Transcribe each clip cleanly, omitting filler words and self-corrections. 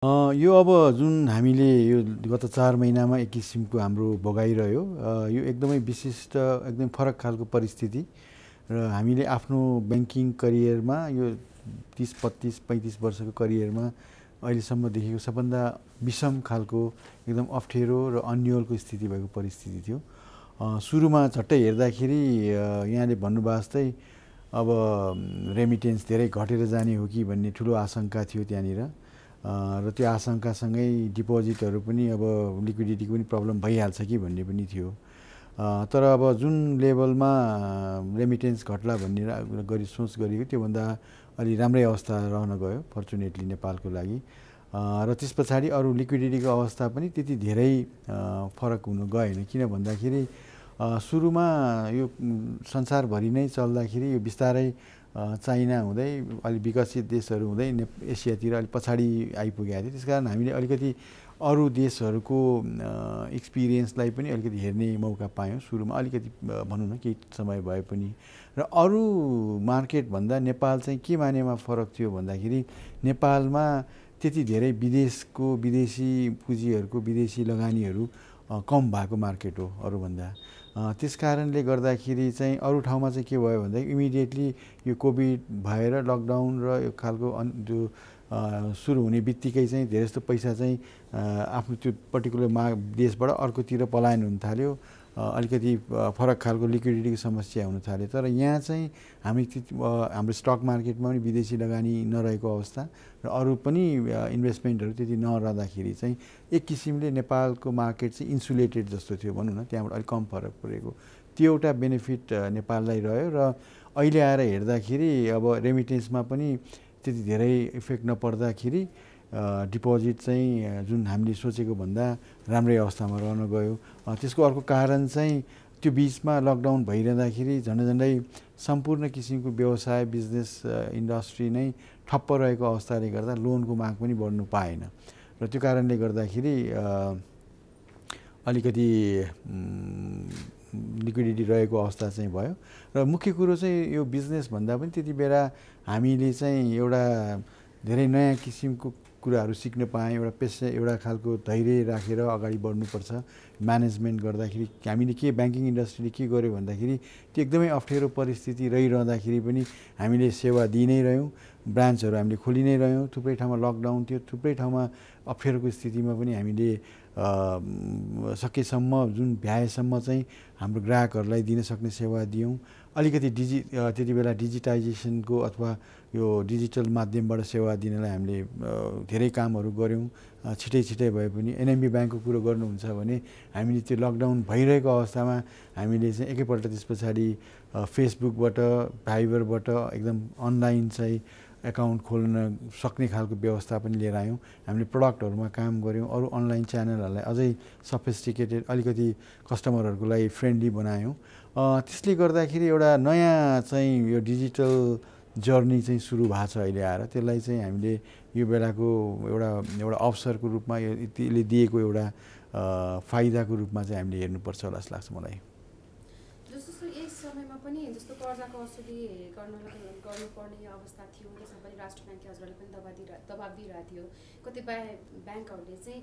यो अब जुन हामीले यो गत 4 महिनामा एक किसिमको हाम्रो भोगाइरह्यो, यो एकदमै विशिष्ट एकदम फरक खालको परिस्थिति र हामीले आफ्नो ब्याङ्किङ करियरमा यो 30, 32, 35 वर्षको करियरमा अहिलेसम्म देखेको सबभन्दा विषम खालको एकदम अप्ठ्यारो र अन्योलको स्थिति भएको परिस्थिति थियो। सुरुमा झट्टै हेर्दाखेरि यहाँले भन्नुभएको जस्तै अब रेमिटेन्स धेरै घटेर जाने हो कि भन्ने ठुलो आशंका थियो त्यहाँनिर, र त्यो आशंकासँगै डिपोजिटहरू पनि अब लिक्विडिटीको पनि प्रब्लम भइहाल्छ कि भन्ने पनि थियो। तर अब जुन लेभलमा रेमिटेन्स घट्ला भन्ने सोच गरिएको त्योभन्दा अलि राम्रै अवस्था रहन गयो फर्चुनेटली नेपालको लागि। र त्यस पछाडि अरू लिक्विडिटीको अवस्था पनि त्यति धेरै फरक हुन गएन। किन भन्दाखेरि सुरुमा यो संसारभरि नै चल्दाखेरि यो बिस्तारै चाइना हुँदै अलि विकसित देशहरू हुँदै एसियातिर अलिक पछाडि आइपुगेको थियो। त्यसकारण हामीले अलिकति अरू देशहरूको एक्सपिरियन्सलाई पनि अलिकति हेर्ने मौका पायौँ सुरुमा, अलिकति भनौँ न केही समय भए पनि। र अरू मार्केटभन्दा नेपाल चाहिँ के मानेमा फरक थियो भन्दाखेरि नेपालमा त्यति धेरै विदेशी पुँजीहरूको विदेशी लगानीहरू कम भएको मार्केट हो अरूभन्दा। त्यस कारणले गर्दाखेरि चाहिँ अरू ठाउँमा चाहिँ के भयो भन्दाखेरि इमिडिएटली यो कोभिड भएर लकडाउन र यो खालको जो सुरु हुने बित्तिकै चाहिँ धेरै जस्तो पैसा चाहिँ आफ्नो त्यो पर्टिकुलर देशबाट अर्कोतिर पलायन हुन थाल्यो। अलिकति फरक खालको लिक्विडिटीको समस्या हुन थाल्यो। तर यहाँ चाहिँ हाम्रो स्टक मार्केटमा पनि विदेशी लगानी नरहेको अवस्था र अरू पनि इन्भेस्टमेन्टहरू त्यति नरहँदाखेरि चाहिँ एक किसिमले नेपालको मार्केट चाहिँ इन्सुलेटेड जस्तो थियो भनौँ न, त्यहाँबाट अलिक कम फरक परेको त्यो एउटा बेनिफिट नेपाललाई रह्यो। र अहिले आएर हेर्दाखेरि अब रेमिटेन्समा पनि त्यति धेरै इफेक्ट नपर्दाखेरि डिपोजिट चाहिँ जुन हामीले सोचेको भन्दा राम्रै अवस्थामा रहन गयो। त्यसको अर्को कारण चाहिँ त्यो बिचमा लकडाउन भइरहँदाखेरि झन्डै सम्पूर्ण किसिमको व्यवसाय बिजनेस इन्डस्ट्री नै ठप्प रहेको अवस्थाले गर्दा लोनको माग पनि बढ्नु पाएन र त्यो कारणले गर्दाखेरि अलिकति लिक्विडिटी रहेको अवस्था चाहिँ भयो। र मुख्य कुरो चाहिँ यो बिजनेस भन्दा पनि त्यति बेला हामीले चाहिँ एउटा धेरै नयाँ किसिमको कुराहरू सिक्न पाएँ। एउटा खालको धैर्य राखेर अगाडि बढ्नुपर्छ। म्यानेजमेन्ट गर्दाखेरि हामीले ब्याङ्किङ इन्डस्ट्रीले के गर्यो भन्दाखेरि त्यो एकदमै अप्ठ्यारो परिस्थिति रहिरहँदाखेरि पनि हामीले सेवा दिइ नै रह्यौँ, ब्रान्चहरू हामीले खोलि नै रह्यौँ। थुप्रै ठाउँमा लकडाउन थियो, थुप्रै ठाउँमा अप्ठ्यारोको स्थितिमा पनि हामीले सकेसम्म जुन भ्याएसम्म चाहिँ हाम्रो ग्राहकहरूलाई दिन सक्ने सेवा दियौँ। अलिकति त्यति बेला डिजिटाइजेसनको अथवा यो डिजिटल माध्यमबाट सेवा दिनलाई हामीले धेरै कामहरू गऱ्यौँ। छिटै भए पनि एनएमबी ब्याङ्कको कुरो गर्नुहुन्छ भने हामीले त्यो लकडाउन भइरहेको अवस्थामा हामीले चाहिँ एकैपल्ट त्यस पछाडि फेसबुकबाट फाइबरबाट एकदम अनलाइन चाहिँ एकाउन्ट खोल्न सक्ने खालको व्यवस्था पनि लिएर आयौँ। हामीले प्रडक्टहरूमा काम गऱ्यौँ, अरू अनलाइन च्यानलहरूलाई अझै सफिस्टिकेटेड अलिकति कस्टमरहरूको लागि फ्रेन्डली बनायौँ। त्यसले गर्दाखेरि एउटा नयाँ चाहिँ यो डिजिटल जर्नी चाहिँ सुरु भएको छ अहिले आएर। त्यसलाई चाहिँ हामीले यो बेलाको एउटा अवसरको रूपमा यसले दिएको एउटा फाइदाको रूपमा चाहिँ हामीले हेर्नुपर्छ होला जस्तो लाग्छ मलाई। जस्तो यस समयमा पनि जस्तो कर्जाको असुली गर्नुपर्ने अवस्था थियो, त्यसमा पनि राष्ट्र ब्याङ्कले हजुरहरूले पनि दबाब दिइरहेको थियो। कतिपय ब्याङ्कहरूले चाहिँ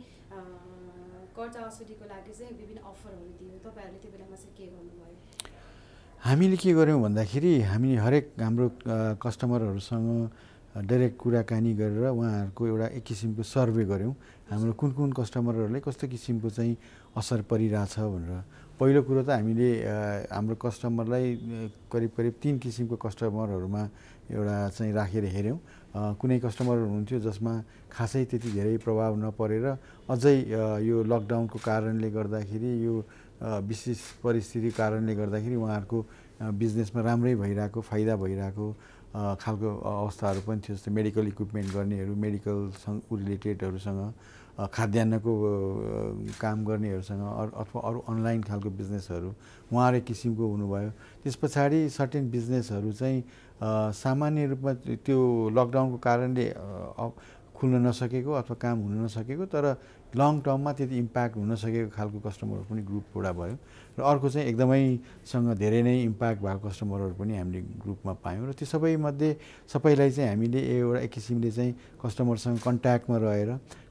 कर्जा असुलीको लागि चाहिँ विभिन्न अफरहरू दियो। तपाईँहरूले त्यो बेलामा चाहिँ के गर्नुभयो? हामीले के गर्यौँ भन्दाखेरि हामी हरेक हाम्रो कस्टमरहरूसँग डाइरेक्ट कुराकानी गरेर उहाँहरूको एउटा एक किसिमको सर्वे गऱ्यौँ। हाम्रो कुन कस्टमरहरूलाई कस्तो किसिमको चाहिँ असर परिरहेछ भनेर। पहिलो कुरो त हामीले हाम्रो कस्टमरलाई करिब 3 किसिमको कस्टमरहरूमा एउटा चाहिँ राखेर हेऱ्यौँ। कुनै कस्टमरहरू हुनुहुन्थ्यो जसमा खासै त्यति धेरै प्रभाव नपरेर अझै यो लकडाउनको कारणले गर्दाखेरि यो विशेष परिस्थितिको कारणले गर्दाखेरि उहाँहरूको बिजनेसमा राम्रै भइरहेको फाइदा भइरहेको खालको अवस्थाहरू पनि थियो। जस्तै मेडिकल इक्विपमेन्ट गर्नेहरू, मेडिकलसँग रिलेटेडहरूसँग, खाद्यान्नको काम गर्नेहरूसँग अथवा अरू अनलाइन खालको बिजनेसहरू उहाँहरू एक किसिमको हुनुभयो। त्यस पछाडि सर्टेन बिजनेसहरू चाहिँ सामान्य रूपमा त्यो लकडाउनको कारणले खुल्न नसकेको अथवा काम हुन नसकेको तर लङ टर्ममा त्यति इम्प्याक्ट हुन नसकेको खालको कस्टमरहरू पनि ग्रुप एउटा भयो। र अर्को चाहिँ एकदमैसँग धेरै नै इम्प्याक्ट भएको कस्टमरहरू पनि हामीले ग्रुपमा पायौँ। र त्यो सबैलाई चाहिँ हामीले एउटा एक किसिमले चाहिँ कस्टमरसँग कन्ट्याक्टमा रहेर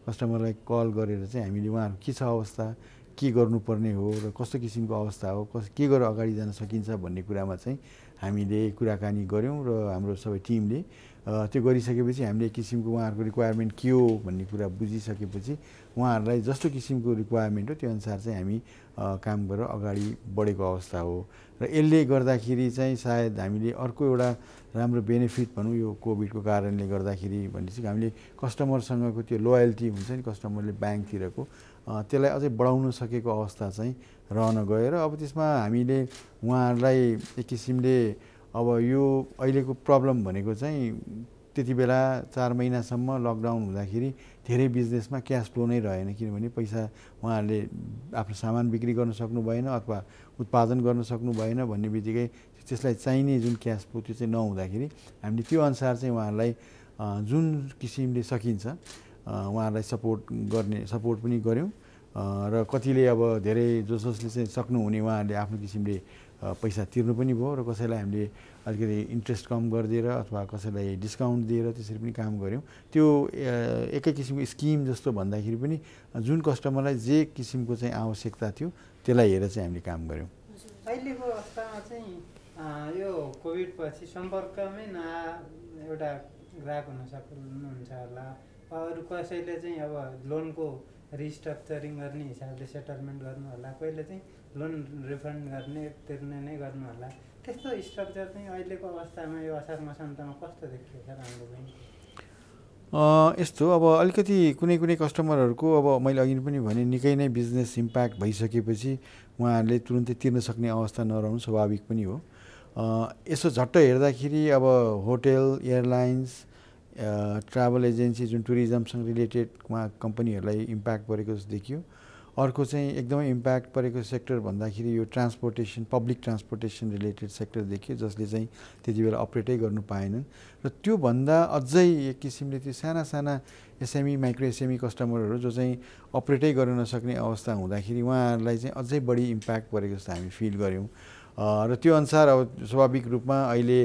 कस्टमरलाई कल गरेर चाहिँ हामीले उहाँहरू के छ अवस्था, के गर्नुपर्ने हो र कस्तो किसिमको अवस्था हो, के गरेर अगाडि जान सकिन्छ भन्ने कुरामा चाहिँ हामीले कुराकानी गऱ्यौँ र हाम्रो सबै टिमले त्यो गरिसकेपछि हामीले एक किसिमको उहाँहरूको रिक्वायरमेन्ट के हो भन्ने कुरा बुझिसकेपछि उहाँहरूलाई जस्तो किसिमको रिक्वायरमेन्ट हो त्यो अनुसार चाहिँ हामी काम गरेर अगाडि बढेको अवस्था हो र यसले गर्दाखेरि चाहिँ सायद हामीले अर्को एउटा राम्रो बेनिफिट भनौँ यो कोभिडको कारणले गर्दाखेरि भनेपछि हामीले कस्टमरसँगको त्यो लोयल्टी हुन्छ नि कस्टमरले ब्याङ्कतिरको त्यसलाई अझै बढाउन सकेको अवस्था चाहिँ रहन गयो र अब त्यसमा हामीले उहाँहरूलाई एक किसिमले अब यो अहिलेको प्रब्लम भनेको चाहिँ त्यति बेला 4 महिनासम्म लकडाउन हुँदाखेरि धेरै बिजनेसमा क्यास फ्लो नै रहेन किनभने पैसा उहाँहरूले आफ्नो सामान बिक्री गर्न सक्नु भएन अथवा उत्पादन गर्न सक्नु भएन भन्ने बित्तिकै त्यसलाई चाहिने जुन क्यास फ्लो त्यो चाहिँ नहुँदाखेरि हामीले त्यो अनुसार चाहिँ उहाँहरूलाई जुन किसिमले सकिन्छ उहाँहरूलाई सपोर्ट पनि गऱ्यौँ र कतिले अब धेरै जसले चाहिँ सक्नुहुने उहाँहरूले आफ्नो किसिमले पैसा तिर्नु पनि भयो र कसैलाई हामीले अलिकति इन्ट्रेस्ट कम गरिदिएर अथवा कसैलाई डिस्काउन्ट दिएर त्यसरी पनि काम गऱ्यौँ। त्यो एकै किसिमको स्किम जस्तो भन्दाखेरि पनि जुन कस्टमरलाई जे किसिमको चाहिँ आवश्यकता थियो त्यसलाई हेरेर चाहिँ हामीले काम गऱ्यौँ। अहिलेको अवस्थामा चाहिँ यो कोभिड पछि सम्पर्कमै एउटा ग्राहक हुन सक्नुहुन्छ होला, अरू कसैले चाहिँ अब लोनको रिस्ट्रक्चरिङ गर्ने हिसाबले सेटलमेन्ट गर्नु होला, कोहीले चाहिँ लोन रिफन्ड गर्ने तिर्ने नै गर्नु होला। त्यस्तो स्ट्रक्चर चाहिँ अहिलेको अवस्थामा यो असार मसान्तमा कस्तो देखियो सर हाम्रो बैंक? यस्तो अब अलिकति कुनै कस्टमरहरूको अब मैले अघि पनि भने निकै नै बिजनेस इम्प्याक्ट भइसकेपछि उहाँहरूले तुरुन्तै तिर्न सक्ने अवस्था नरहनु स्वाभाविक पनि हो। यसो झट्ट हेर्दाखेरि अब होटेल, एयरलाइन्स, ट्राभल एजेन्सी जुन टुरिज्मसँग रिलेटेड उहाँ कम्पनीहरूलाई इम्प्याक्ट परेको जस्तो देखियो। अर्को चाहिँ एकदमै इम्प्याक्ट परेको सेक्टर भन्दाखेरि यो transportation, public transportation related sector देखियो जसले चाहिँ त्यति बेला अपरेटै गर्नु पाएनन् र त्योभन्दा अझै एक किसिमले त्यो साना एसएमई माइक्रो एसएमई कस्टमरहरू जो चाहिँ अपरेटै गर्न नसक्ने अवस्था हुँदाखेरि उहाँहरूलाई चाहिँ अझै बढी इम्प्याक्ट परेको जस्तो हामी फिल गऱ्यौँ र त्यो अनुसार अब स्वाभाविक रूपमा अहिले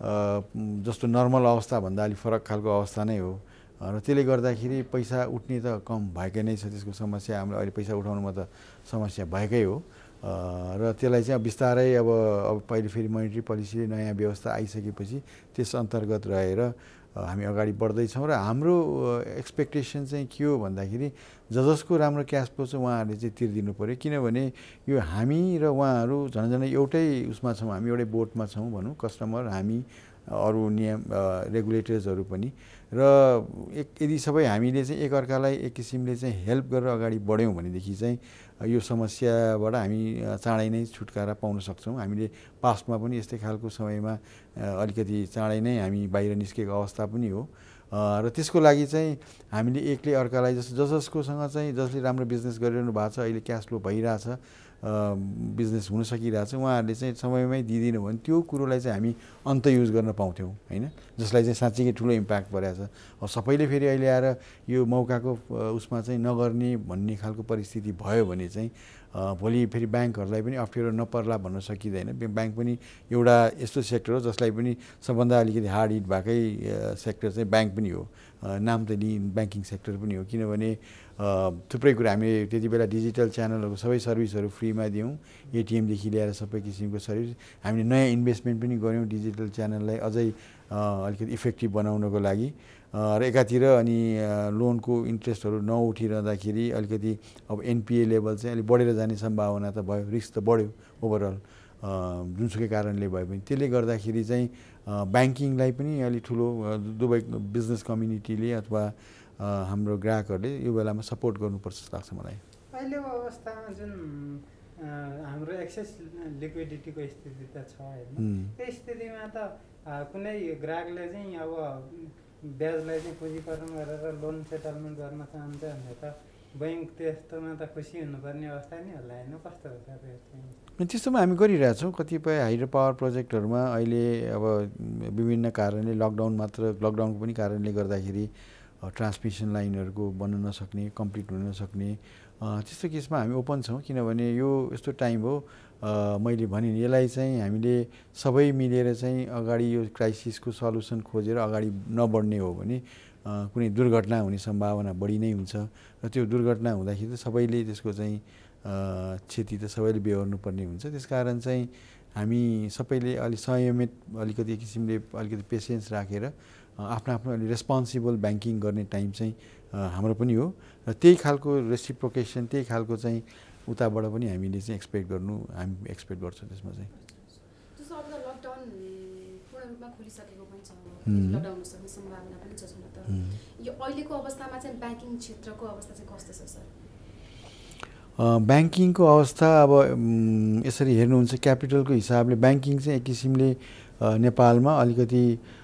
जस्तो नर्मल अवस्थाभन्दा अलिक फरक खालको अवस्था नै हो र त्यसले गर्दाखेरि पैसा उठ्ने त कम भएकै नै छ। त्यसको समस्या हाम्रो अहिले पैसा उठाउनुमा त समस्या भएकै हो र त्यसलाई चाहिँ अब बिस्तारै अब पहिले फेरि मोनेटरी पोलिसीले नयाँ व्यवस्था आइसकेपछि त्यस अन्तर्गत रहेर हामी अगाडि बढ्दैछौँ र हाम्रो एक्सपेक्टेसन चाहिँ के हो भन्दाखेरि जसको राम्रो क्यास फ्लो छ उहाँहरूले चाहिँ तिर्दिनु पऱ्यो किनभने यो हामी र उहाँहरू झन् एउटै उसमा छौँ, हामी एउटै बोटमा छौँ भनौँ, कस्टमर हामी अरू नियम रेगुलेटर्सहरू पनि र यदि सबै हामीले चाहिँ एकअर्कालाई एक किसिमले चाहिँ हेल्प गरेर अगाडि बढ्यौँ भनेदेखि चाहिँ यो समस्याबाट हामी चाँडै नै छुटकारा पाउन सक्छौँ। हामीले पास्टमा पनि यस्तै खालको समयमा अलिकति चाँडै नै हामी बाहिर निस्केको अवस्था पनि हो र त्यसको लागि चाहिँ हामीले एकले अर्कालाई जसकोसँग चाहिँ जसले राम्रो बिजनेस गरिरहनु भएको छ, अहिले क्यास फ्लो भइरहेछ, बिजनेस हुन सकिरहेछ, उहाँहरूले चाहिँ समयमै दिइदिनु भने त्यो कुरोलाई चाहिँ हामी अन्त युज गर्न पाउँथ्यौँ होइन, जसलाई चाहिँ साँच्चीकै ठुलो इम्प्याक्ट परेको छ। अब सबैले फेरि अहिले आएर यो मौकाको उसमा चाहिँ नगर्ने भन्ने खालको परिस्थिति भयो भने चाहिँ भोलि फेरि ब्याङ्कहरूलाई पनि अप्ठ्यारो नपर्ला भन्न सकिँदैन। ब्याङ्क पनि एउटा यस्तो सेक्टर हो जसलाई पनि सबभन्दा अलिकति हार्ड हिट भएकै सेक्टर चाहिँ ब्याङ्क पनि हो, नाम त लिई ब्याङ्किङ सेक्टर पनि हो किनभने थुप्रै कुरा हामीले त्यति बेला डिजिटल च्यानलहरूको सबै सर्भिसहरू फ्रीमा दियौँ, एटिएमदेखि लिएर सबै किसिमको सर्भिस। हामीले नयाँ इन्भेस्टमेन्ट पनि गऱ्यौँ डिजिटल च्यानललाई अझै अलिकति इफेक्टिभ बनाउनको लागि र एकातिर अनि लोनको इन्ट्रेस्टहरू नउठिरहँदाखेरि अलिकति अब एनपिए लेभल चाहिँ अलिक बढेर जाने सम्भावना त भयो, रिस्क त बढ्यो ओभरअल जुनसुकै कारणले भयो भने। त्यसले गर्दाखेरि चाहिँ ब्याङ्किङलाई पनि अलिक ठुलो दुवै बिजनेस कम्युनिटीले अथवा हाम्रो ग्राहकहरूले यो बेलामा सपोर्ट गर्नुपर्छ जस्तो लाग्छ मलाई। अहिलेको अवस्थामा जुन हाम्रो एक्सेस लिक्विडिटीको स्थिति त छ होइन, त्यो स्थितिमा त कुनै ग्राहकले चाहिँ अब ब्याजलाई चाहिँ पुँजीकरण गरेर लोन सेटलमेन्ट गर्न चाहन्छ भने त बैङ्क त्यस्तोमा त खुसी हुनुपर्ने अवस्था नै होला होइन, कस्तो हो सर? त्यस्तोमा हामी गरिरहेछौँ। कतिपय हाइड्रो पावर प्रोजेक्टहरूमा अहिले अब विभिन्न कारणले लकडाउनको पनि कारणले गर्दाखेरि ट्रान्समिसन लाइनहरूको बन्न नसक्ने, कम्प्लिट हुन नसक्ने त्यस्तो केसमा हामी ओपन छौँ किनभने यो यस्तो टाइम हो मैले भने यसलाई चाहिँ हामीले सबै मिलेर चाहिँ अगाडि यो क्राइसिसको सल्युसन खोजेर अगाडि नबढ्ने हो भने कुनै दुर्घटना हुने सम्भावना बढी नै हुन्छ र त्यो दुर्घटना हुँदाखेरि सबैले त्यसको चाहिँ क्षति त सबैले बेहोर्नुपर्ने हुन्छ। त्यसकारण चाहिँ हामी सबैले अलि संयमित अलिकति किसिमले अलिकति पेसेन्स राखेर आफ्नो आफ्नो अलि रेस्पोन्सिबल ब्याङ्किङ गर्ने टाइम चाहिँ हाम्रो पनि हो र त्यही खालको रेसिप्रोकेसन त्यही खालको चाहिँ उताबाट पनि हामीले चाहिँ हामी एक्सपेक्ट गर्छौँ त्यसमा चाहिँ। जस्तो अब त लकडाउन पूर्ण रूपमा खोलिसकेको पनि छ, लकडाउन हुन सक्ने सम्भावना पनि छ छन त। यो अहिलेको अवस्थामा चाहिँ ब्याङ्किङ क्षेत्रको अवस्था चाहिँ कस्तो छ सर? ब्याङ्किङको अवस्था अब यसरी हेर्नुहुन्छ क्यापिटलको हिसाबले ब्याङ्किङ चाहिँ एक किसिमले नेपालमा अलिकति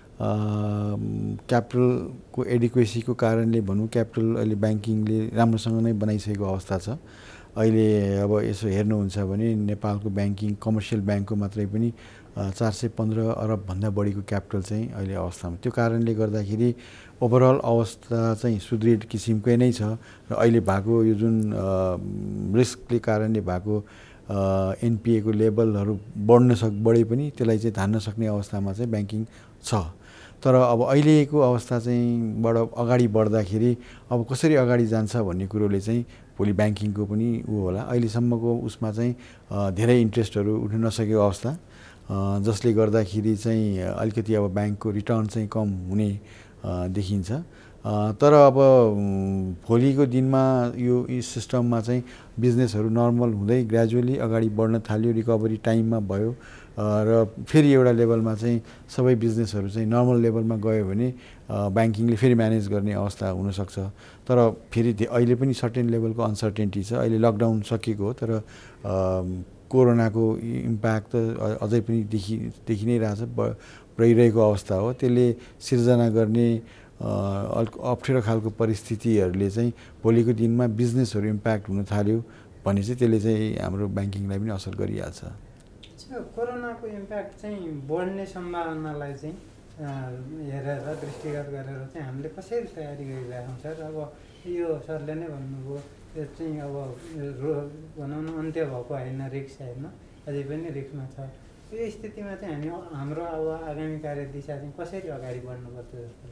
क्यापिटलको एडिक्वेसीको कारणले भनौँ क्यापिटल अहिले ब्याङ्किङले राम्रोसँग नै बनाइसकेको अवस्था छ। अहिले अब यसो हेर्नुहुन्छ भने नेपालको ब्याङ्किङ कमर्सियल ब्याङ्कको मात्रै पनि 415 अरबभन्दा बढीको क्यापिटल चाहिँ अहिले अवस्थामा, त्यो कारणले गर्दाखेरि ओभरअल अवस्था चाहिँ सुदृढ किसिमकै नै छ र अहिले भएको यो जुन रिस्कले कारणले भएको एनपिएको लेभलहरू बढे पनि त्यसलाई चाहिँ धान्न सक्ने अवस्थामा चाहिँ ब्याङ्किङ छ। तर अब अहिलेको अवस्था चाहिँ अगाडि बढ्दाखेरि अब कसरी अगाडि जान्छ भन्ने कुरोले चाहिँ भोलि ब्याङ्किङको पनि होला। अहिलेसम्मको उसमा चाहिँ धेरै इन्ट्रेस्टहरू उठ्न नसकेको अवस्था जसले गर्दाखेरि चाहिँ अलिकति अब ब्याङ्कको रिटर्न चाहिँ कम हुने देखिन्छ। तर अब भोलिको दिनमा यो सिस्टममा चाहिँ बिजनेसहरू नर्मल हुँदै ग्रेजुअली अगाडि बढ्न थाल्यो, रिकभरी टाइममा भयो र फेरि एउटा लेभलमा चाहिँ सबै बिजनेसहरू चाहिँ नर्मल लेभलमा गयो भने ब्याङ्किङले फेरि म्यानेज गर्ने अवस्था हुनसक्छ। तर फेरि अहिले पनि सर्टेन लेभलको अनसर्टेन्टी छ। अहिले लकडाउन सकिएको हो तर कोरोनाको इम्प्याक्ट त अझै पनि देखि नै रहेछ, रहिरहेको अवस्था हो। त्यसले सिर्जना गर्ने अप्ठ्यारो खालको परिस्थितिहरूले चाहिँ भोलिको दिनमा बिजनेसहरू इम्प्याक्ट हुन थाल्यो भने चाहिँ त्यसले चाहिँ हाम्रो ब्याङ्किङलाई पनि असर गरिहाल्छ। कोरोनाको इम्प्याक्ट चाहिँ बढ्ने सम्भावनालाई चाहिँ हेरेर दृष्टिगत गरेर चाहिँ हामीले कसरी तयारी गरिरहेको छ? अब यो सरले नै भन्नुभयो यो चाहिँ अब भनौँ न अन्त्य भएको होइन, रिस्क होइन, अझै पनि रिस्कमा छ। यो स्थितिमा चाहिँ हामी हाम्रो अब आगामी कार्यदिशा चाहिँ कसरी अगाडि बढ्नुपर्छ जस्तो?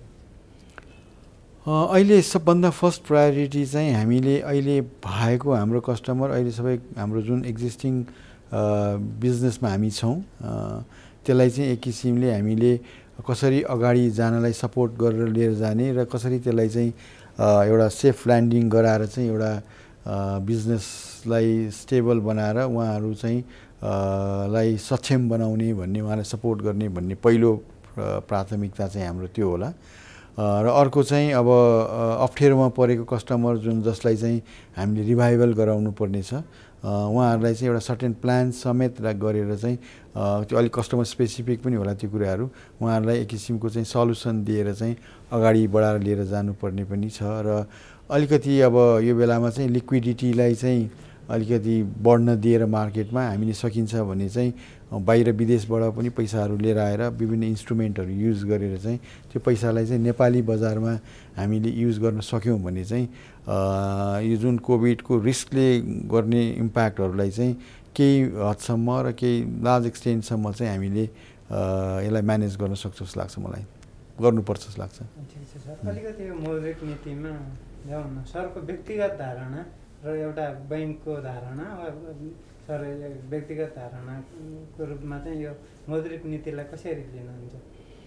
अहिले सबभन्दा फर्स्ट प्रायोरिटी चाहिँ हामीले अहिले भएको हाम्रो कस्टमर अहिले सबै हाम्रो जुन एक्जिस्टिङ बिजनेसमा हामी छौँ त्यसलाई चाहिँ एक किसिमले हामीले कसरी अगाडि जानलाई सपोर्ट गरेर लिएर जाने र कसरी त्यसलाई चाहिँ एउटा सेफ ल्यान्डिङ गराएर चाहिँ एउटा बिजनेसलाई स्टेबल बनाएर उहाँहरू चाहिँ लाई सक्षम बनाउने भन्ने, उहाँलाई सपोर्ट गर्ने भन्ने पहिलो प्राथमिकता चाहिँ हाम्रो त्यो होला। र अर्को चाहिँ अब अप्ठ्यारोमा परेको कस्टमर जसलाई चाहिँ हामीले रिभाइभल गराउनु पर्ने छ उहाँहरूलाई चाहिँ एउटा सर्टेन प्लान समेत गरेर चाहिँ त्यो अलिक कस्टमर स्पेसिफिक पनि होला त्यो कुराहरू, उहाँहरूलाई एक किसिमको चाहिँ सल्युसन दिएर चाहिँ अगाडि बढाएर लिएर जानुपर्ने पनि छ। र अलिकति अब यो बेलामा चाहिँ लिक्विडिटीलाई चाहिँ अलिकति बढ्न दिएर मार्केटमा हामीले सकिन्छ भने चाहिँ बाहिर विदेशबाट पनि पैसाहरू लिएर आएर विभिन्न इन्स्ट्रुमेन्टहरू युज गरेर चाहिँ त्यो पैसालाई चाहिँ नेपाली बजारमा हामीले युज गर्न सक्यौँ भने चाहिँ यो जुन कोभिडको रिस्कले गर्ने इम्प्याक्टहरूलाई चाहिँ केही हदसम्म र केही लार्ज एक्सटेन्टसम्म चाहिँ हामीले यसलाई म्यानेज गर्न सक्छौँ जस्तो लाग्छ, मलाई गर्नुपर्छ जस्तो लाग्छ। ठिक छ सर, अलिकति यो मौद्रिक नीतिमा जाउँ न। सरको व्यक्तिगत धारणा र एउटा बैङ्कको धारणा सर व्यक्तिगत धारणाको रूपमा चाहिँ यो मौद्रिक नीतिलाई कसरी लिनुहुन्छ?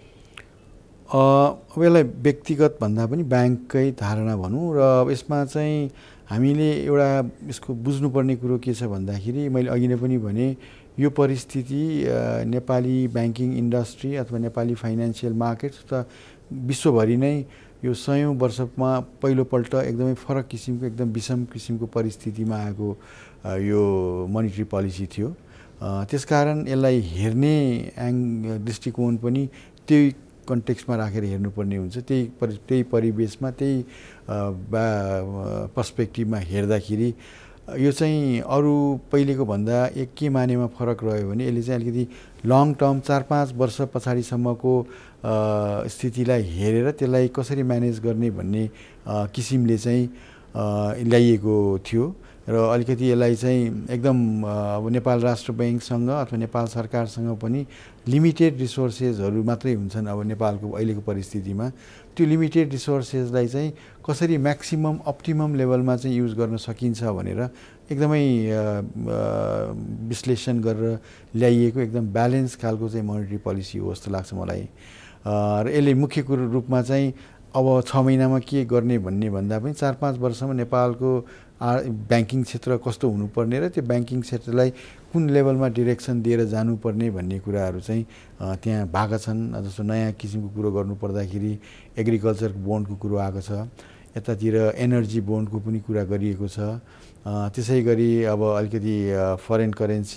अब यसलाई व्यक्तिगत भन्दा पनि ब्याङ्ककै धारणा भनौँ र यसमा चाहिँ हामीले एउटा यसको बुझ्नुपर्ने कुरो के छ भन्दाखेरि मैले अघि नै पनि भने यो परिस्थिति नेपाली ब्याङ्किङ इन्डस्ट्री अथवा नेपाली फाइनेन्सियल मार्केट त विश्वभरि नै यो 100औं वर्षमा पहिलोपल्ट एकदमै फरक किसिमको एकदम विषम किसिमको परिस्थितिमा आएको यो मोनिटरी पोलिसी थियो। त्यसकारण यसलाई हेर्ने दृष्टिकोण पनि त्यही कन्टेक्स्टमा राखेर हेर्नुपर्ने हुन्छ। त्यही परिवेशमा त्यही पर्सपेक्टिभमा हेर्दाखेरि यो चाहिँ अरू पहिलेको भन्दा एक के मानेमा फरक रह्यो भने यसले चाहिँ अलिकति लङ टर्म 4-5 वर्ष पछाडिसम्मको स्थितिलाई हेरेर त्यसलाई कसरी म्यानेज गर्ने भन्ने किसिमले चाहिँ ल्याइएको थियो र अलिकति यसलाई चाहिँ एकदम अब नेपाल राष्ट्र ब्याङ्कसँग अथवा नेपाल सरकारसँग पनि लिमिटेड रिसोर्सेसहरू मात्रै हुन्छन् अब नेपालको अहिलेको परिस्थितिमा। त्यो लिमिटेड रिसोर्सेसलाई चाहिँ कसरी म्याक्सिमम अप्टिमम लेभलमा चाहिँ युज गर्न सकिन्छ भनेर एकदमै विश्लेषण गरेर ल्याइएको एकदम ब्यालेन्स खालको चाहिँ मोनेटरी पोलिसी हो जस्तो लाग्छ मलाई। र यसले मुख्य रूपमा चाहिँ अब 6 महिनामा के गर्ने भन्ने भन्दा पनि 4-5 वर्षसम्म नेपालको ब्याङ्किङ क्षेत्र कस्तो हुनुपर्ने र त्यो ब्याङ्किङ क्षेत्रलाई कुन लेभलमा डिरेक्सन दिएर जानुपर्ने भन्ने कुराहरू चाहिँ त्यहाँ भएका छन्। जस्तो नयाँ किसिमको कुरो गर्नुपर्दाखेरि एग्रिकल्चर बोन्डको कुरो आएको छ, यतातिर एनर्जी बोन्डको पनि कुरा गरिएको छ। त्यसै गरी अब अलिकति फरेन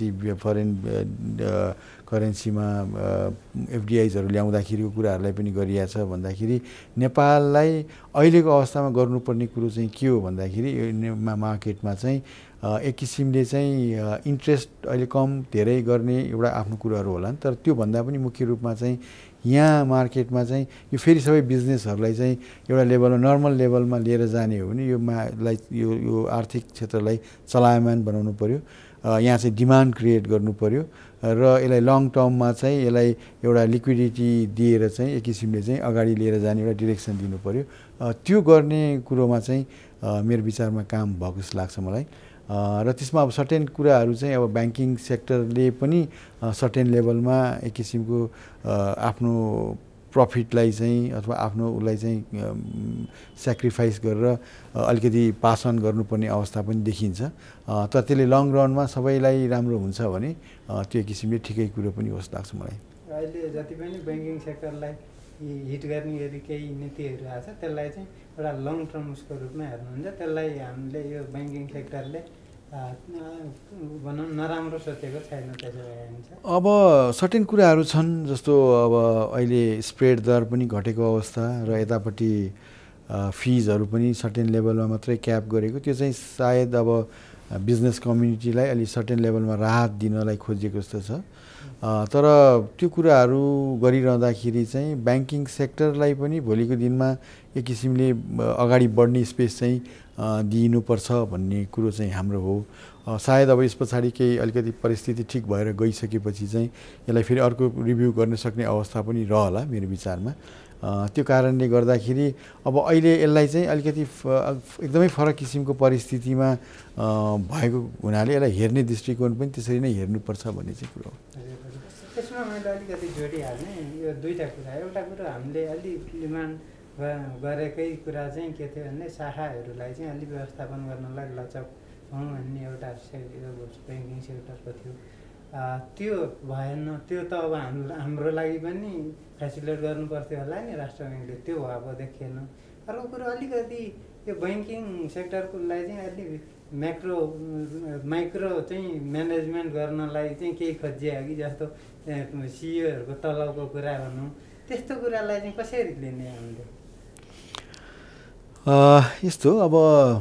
करेन्सीमा एफडिआइजहरू ल्याउँदाखेरिको कुराहरूलाई पनि गरिएको छ भन्दाखेरि नेपाललाई अहिलेको अवस्थामा गर्नुपर्ने कुरो चाहिँ के हो भन्दाखेरि मार्केटमा चाहिँ एक किसिमले चाहिँ इन्ट्रेस्ट अहिले कम धेरै गर्ने एउटा आफ्नो कुराहरू होला नि, तर त्योभन्दा पनि मुख्य रूपमा चाहिँ यहाँ मार्केटमा चाहिँ यो फेरि सबै बिजनेसहरूलाई चाहिँ एउटा लेभलमा नर्मल लेभलमा लिएर जाने हो भने यो आर्थिक क्षेत्रलाई चलायमान बनाउनु पर्यो। यहाँ चाहिँ डिमान्ड क्रिएट गर्नु पर्यो र यसलाई लङ टर्ममा चाहिँ यसलाई एउटा लिक्विडिटी दिएर चाहिँ एक किसिमले चाहिँ अगाडि लिएर जाने एउटा डिरेक्सन दिनु पर्यो। त्यो गर्ने कुरोमा चाहिँ मेरो विचारमा काम भएको जस्तो लाग्छ मलाई। र त्यसमा अब सर्टेन कुराहरू चाहिँ अब ब्याङ्किङ सेक्टरले पनि सर्टेन लेभलमा एक किसिमको आफ्नो प्रफिटलाई चाहिँ अथवा आफ्नो उसलाई चाहिँ सेक्रिफाइस गरेर अलिकति पास अन गर्नुपर्ने अवस्था पनि देखिन्छ। तर त्यसले लङ रनमा सबैलाई राम्रो हुन्छ भने त्यो एक किसिमले ठिकै कुरो पनि होस् लाग्छ मलाई। अहिले जति पनि ब्याङ्किङ सेक्टरलाई हिट गर्ने यदि केही नीतिहरू आएको छ त्यसलाई चाहिँ एउटा लङ टर्म्सको रूपमा हेर्नुहुन्छ, त्यसलाई हामीले यो ब्याङ्किङ सेक्टरले भनौँ नराम्रो सोचेको छैन त्यसो भए? अब सर्टेन कुराहरू छन्, जस्तो अब अहिले स्प्रेड दर पनि घटेको अवस्था र यतापट्टि फिजहरू पनि सर्टेन लेभलमा मात्रै क्याप गरेको, त्यो चाहिँ सायद अब बिजनेस कम्युनिटीलाई अलि सर्टेन लेभलमा राहत दिनलाई खोजिएको जस्तो छ। तर त्यो कुराहरू गरिरहँदाखेरि चाहिँ ब्याङ्किङ सेक्टरलाई पनि भोलिको दिनमा एक किसिमले अगाडि बढ्ने स्पेस चाहिँ दिनुपर्छ भन्ने कुरो चाहिँ हाम्रो हो। सायद अब यस पछाडि केही अलिकति परिस्थिति ठिक भएर गइसकेपछि चाहिँ यसलाई फेरि अर्को रिभ्यू गर्न सक्ने अवस्था पनि रहला मेरो विचारमा। त्यो कारणले गर्दाखेरि अब अहिले यसलाई चाहिँ अलिकति एकदमै फरक किसिमको परिस्थितिमा भएको हुनाले यसलाई हेर्ने दृष्टिकोण पनि त्यसरी नै हेर्नुपर्छ भन्ने चाहिँ कुरो हो। त्यसमा मैले अलिकति जोडिहाल्ने यो दुईवटा कुरा। एउटा कुरो हामीले अलि डिमान्ड गरेकै कुरा चाहिँ के थियो भने शाखाहरूलाई चाहिँ अलिक व्यवस्थापन गर्नलाई लचक हौँ भन्ने एउटा ब्याङ्किङ सेक्टरको थियो। त्यो भएन। त्यो त अब हाम्रो लागि पनि फेसिलिटेट गर्नुपर्थ्यो होला नि राष्ट्र ब्याङ्कले, त्यो भएको देखिएन। अर्को कुरो अलिकति यो ब्याङ्किङ सेक्टरकोलाई चाहिँ अलिक माइक्रो चाहिँ म्यानेजमेन्ट गर्नलाई चाहिँ केही खोजियो कि जस्तो सिइओहरूको तलबको कुरा भनौँ, त्यस्तो कुरालाई चाहिँ कसरी लिने हामीले? यस्तो अब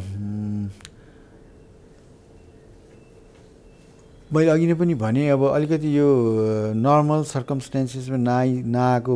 मैले अघि नै पनि भने अब अलिकति यो नर्मल सर्कमस्टेन्सेसमा नआएको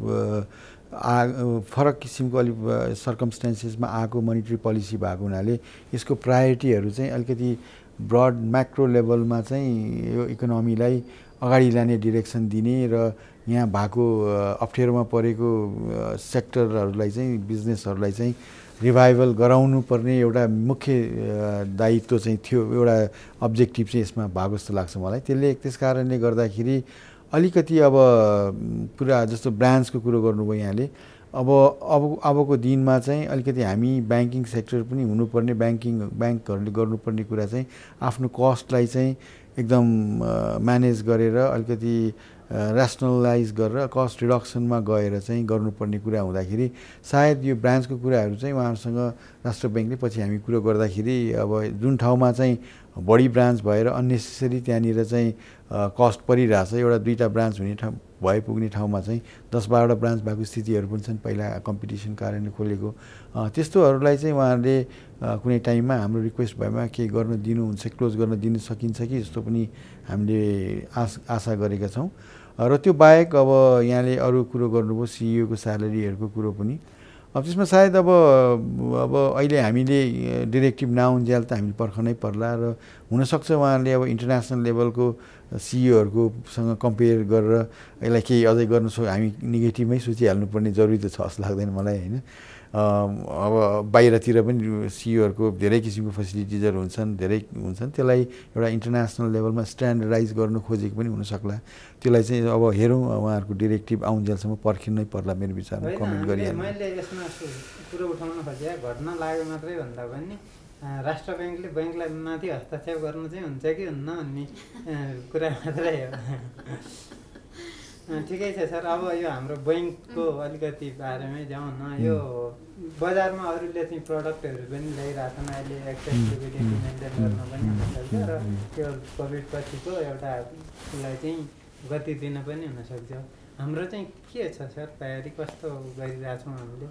फरक किसिमको अलिक सर्कमस्टेन्सेसमा आएको मोनिटरी पोलिसी भएको हुनाले यसको प्रायोरिटीहरू चाहिँ अलिकति ब्रड म्याक्रो लेभलमा चाहिँ यो इकोनोमीलाई अगाडि लाने डिरेक्सन दिने र यहाँ भएको अप्ठ्यारोमा परेको सेक्टरहरूलाई चाहिँ बिजनेसहरूलाई चाहिँ रिभाइभल गराउनु पर्ने एउटा मुख्य दायित्व चाहिँ थियो, एउटा अब्जेक्टिभ चाहिँ यसमा भएको जस्तो लाग्छ मलाई। त्यस कारणले गर्दाखेरि अलिकति अब पुरा जस्तो ब्रान्चको कुरो गर्नुभयो यहाँले, अबको दिनमा चाहिँ अलिकति हामी ब्याङ्किङ सेक्टर पनि हुनुपर्ने, ब्याङ्कहरूले गर्नुपर्ने कुरा चाहिँ आफ्नो कस्टलाई चाहिँ एकदम म्यानेज गरेर अलिकति ऱ्यासनलाइज गरेर कस्ट रिडक्सनमा गएर चाहिँ गर्नुपर्ने कुरा हुँदाखेरि सायद यो ब्रान्चको कुराहरू चाहिँ उहाँहरूसँग राष्ट्र ब्याङ्कले पछि हामी कुरो गर्दाखेरि अब जुन ठाउँमा चाहिँ बढी ब्रान्च भएर अन्नेसेसरी त्यहाँनिर चाहिँ कस्ट परिरहेछ, एउटा दुईवटा ब्रान्च हुने भए पुग्ने ठाउँमा चाहिँ 10-12वटा ब्रान्च भएको स्थितिहरू पनि छन् पहिला कम्पिटिसन कारणले खोलेको। त्यस्तोहरूलाई चाहिँ उहाँहरूले कुनै टाइममा हाम्रो रिक्वेस्ट भएमा केही गर्न दिनुहुन्छ, क्लोज गर्न दिन सकिन्छ कि जस्तो पनि हामीले आशा गरेका छौँ। र त्यो बाहेक अब यहाँले अरू कुरो गर्नुभयो सिइओको स्यालेरीहरूको कुरो पनि त्यसमा सायद अब अहिले हामीले डिरेक्टिभ नआउन्जेल त हामीले पर्खनै पर्ला र हुनसक्छ उहाँहरूले अब इन्टरनेसनल लेभलको सिइओहरूकोसँग कम्पेयर गरेर यसलाई केही अझै गर्न हामी नेगेटिभमै सोचिहाल्नुपर्ने जरुरी त छ जस्तो लाग्दैन मलाई होइन। अब बाहिरतिर पनि सिइओहरूको धेरै किसिमको फेसिलिटिजहरू हुन्छन्, धेरै हुन्छन्, त्यसलाई एउटा इन्टरनेसनल लेभलमा स्ट्यान्डर्डाइज गर्नु खोजेको पनि हुनसक्ला। त्यसलाई चाहिँ अब हेरौँ उहाँहरूको डिरेक्टिभ आउन्जेलसम्म पर्खिनै पर्ला मेरो विचारमा, कमेन्ट गरिहाल्नु। मैले यसमा कुरो उठाउन खोजेँ घटना लाग्यो मात्रै भन्दा पनि राष्ट्र ब्याङ्कले बैङ्कलाई माथि हस्तक्षेप गर्नु चाहिँ हुन्छ कि हुन्न भन्ने कुरा मात्रै हो। ठिकै छ सर, अब यो हाम्रो बैङ्कको अलिकति बारेमै जाउँ न। यो बजारमा अरूले चाहिँ प्रडक्टहरू पनि ल्याइरहेछन् अहिले, एक्सेस लिक्विडिटी मेन्टेन गर्न पनि हुनसक्छ र त्यो कोभिड पछिको एउटा उसलाई चाहिँ गति दिन पनि हुनसक्छ। हाम्रो चाहिँ के छ सर तयारी, कस्तो गरिरहेछौँ